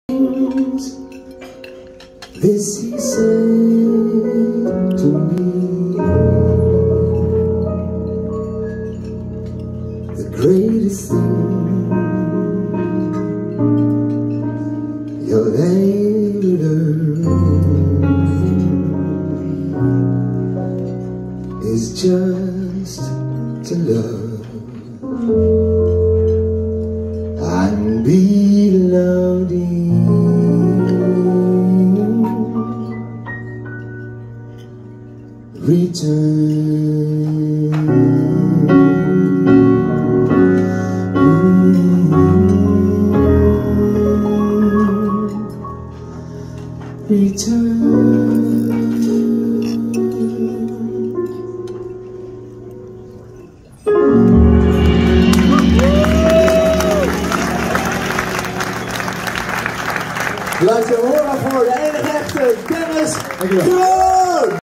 This he said to me, the greatest thing you'll ever learn is just to love and be loved in. Return. Return. Laat je horen voor de enige echte Dennis Kroon!